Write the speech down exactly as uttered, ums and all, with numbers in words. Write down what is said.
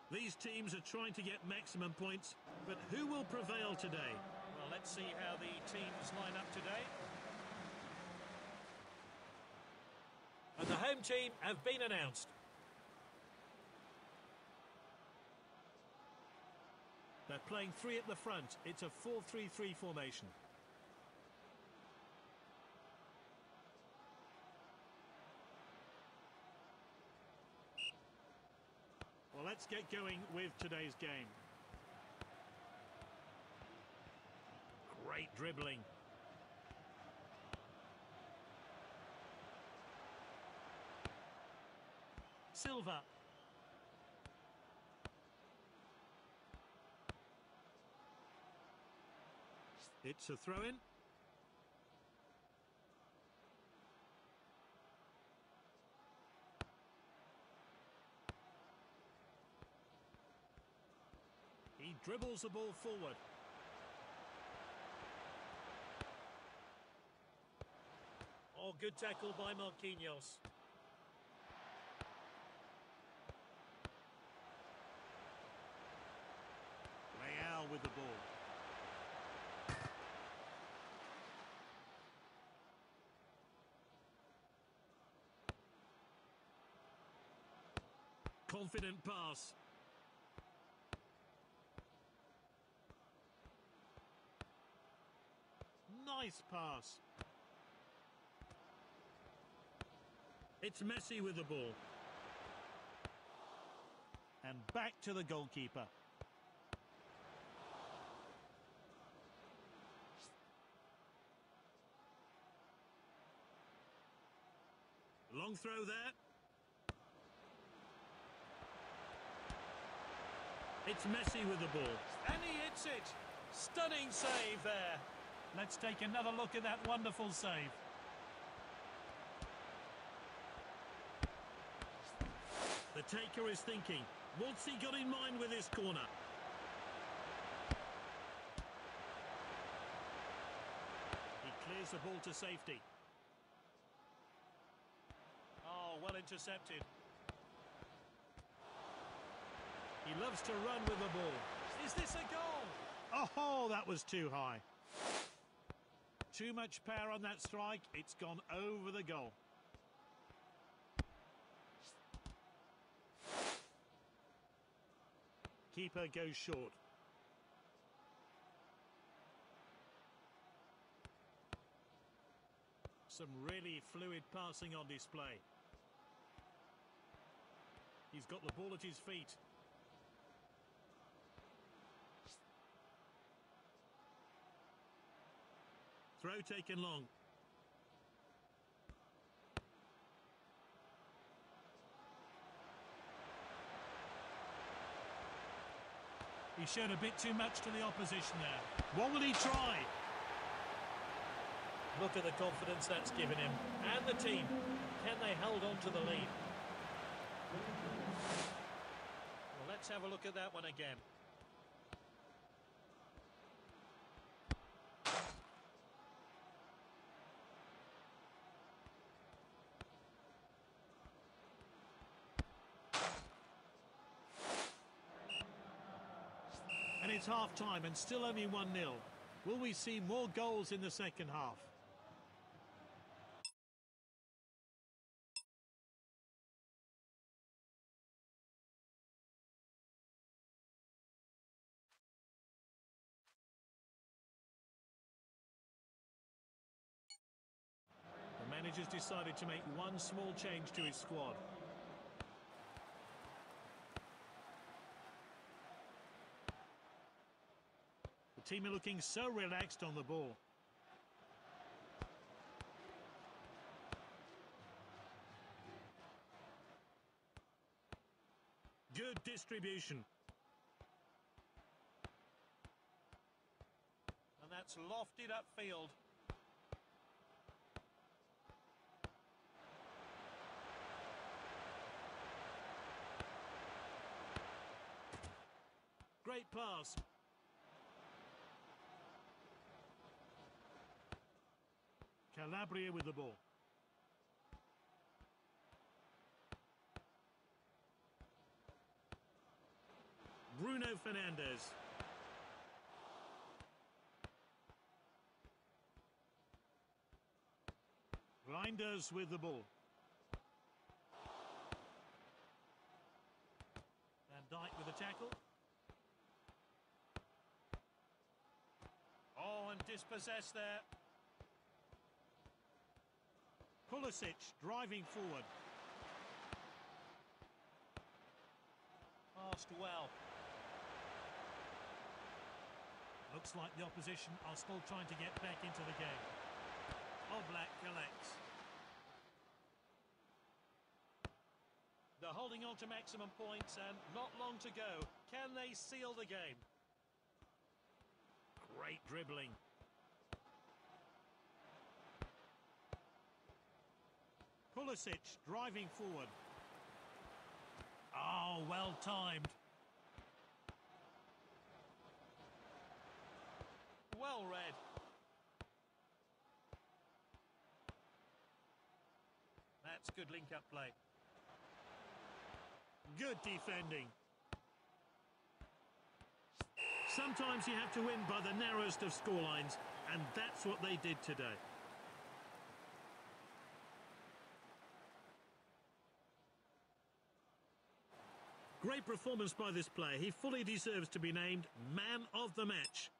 These teams are trying to get maximum points, but who will prevail today? Well, let's see how the teams line up today. And the home team have been announced. They're playing three at the front. It's a four three three formation. Well, let's get going with today's game. Great dribbling. Silva. It's a throw-in. He dribbles the ball forward. Oh, good tackle by Marquinhos. Real with the ball. Confident pass. Nice pass. It's Messi with the ball. And back to the goalkeeper. Long throw there. It's Messi with the ball. And he hits it. Stunning save there. Let's take another look at that wonderful save. The taker is thinking, what's he got in mind with this corner? He clears the ball to safety. Oh, well intercepted. He loves to run with the ball. Is this a goal? Oh, that was too high. Too much power on that strike. It's gone over the goal. Keeper goes short. Some really fluid passing on display. He's got the ball at his feet. Throw taken long. He showed a bit too much to the opposition there. What will he try? Look at the confidence that's given him. And the team. Can they hold on to the lead? Well, let's have a look at that one again. And it's half-time and still only one nil. Will we see more goals in the second half? The manager's decided to make one small change to his squad. The team are looking so relaxed on the ball. Good distribution. And that's lofted upfield. Great pass. Calabria with the ball. Bruno Fernandes. Reinders with the ball. Van Dijk with a tackle. Oh, and dispossessed there. Pulisic driving forward. Passed well. Looks like the opposition are still trying to get back into the game. Oblak collects. They're holding on to maximum points and not long to go. Can they seal the game? Great dribbling. Pulisic driving forward. Oh, well timed. Well read. That's good link-up play. Good defending. Sometimes you have to win by the narrowest of scorelines, and that's what they did today. Great performance by this player. He fully deserves to be named man of the match.